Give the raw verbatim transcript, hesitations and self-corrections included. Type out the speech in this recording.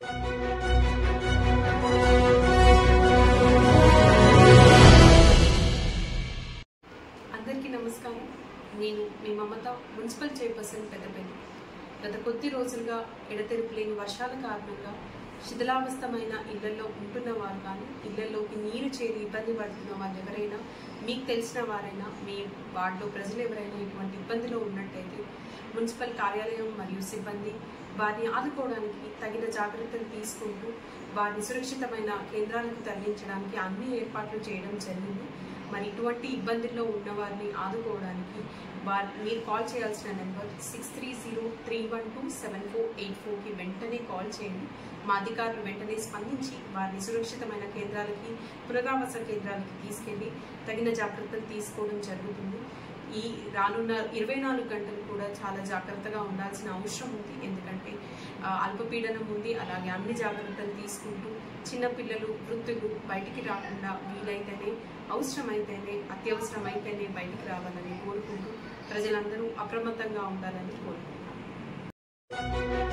అందరికీ నమస్కారం. నేను మీ మమత, మున్సిపల్ చైర్పర్సన్ పెద్దపల్లి. గత కొద్ది రోజులుగా ఎడతెరిపి లేని వర్షాల కారణంగా శిథిలావస్థమైన ఇళ్లలో ఉంటున్న వారు కానీ, ఇళ్లలోకి నీరు చేరి ఇబ్బంది పడుతున్న వాళ్ళు ఎవరైనా, మీకు తెలిసిన వారైనా, మీ వార్డులో ప్రజలు ఎవరైనా ఇటువంటి ఇబ్బందిలో ఉన్నట్టయితే మున్సిపల్ కార్యాలయం మరియు సిబ్బంది వారిని ఆదుకోవడానికి తగిన జాగ్రత్తలు తీసుకుంటూ వారిని సురక్షితమైన కేంద్రాలకు తరలించడానికి అన్ని ఏర్పాట్లు చేయడం జరిగింది. మరి ఇటువంటి ఇబ్బందుల్లో ఉన్న వారిని ఆదుకోవడానికి వారి మీరు కాల్ చేయాల్సిన number six three zero three one two seven four eight ఫోర్కి వెంటనే కాల్ చేయండి. మా అధికారులు వెంటనే స్పందించి వారిని సురక్షితమైన కేంద్రాలకి, పునరావాస కేంద్రాలకి తీసుకెళ్లి తగిన జాగ్రత్తలు తీసుకోవడం జరుగుతుంది. ఈ రానున్న ఇరవై నాలుగు గంటలు కూడా చాలా జాగ్రత్తగా ఉండాల్సిన అవసరం ఉంది. ఎందుకంటే అల్పపీడనం ఉంది. అలాగే అన్ని జాగ్రత్తలు తీసుకుంటూ చిన్నపిల్లలు, వృద్ధులు బయటికి రాకుండా వీలైతేనే, అవసరమైతేనే, అత్యవసరమైతేనే బయటికి రావాలని కోరుకుంటూ ప్రజలందరూ అప్రమత్తంగా ఉండాలని కోరుకుంటున్నాను.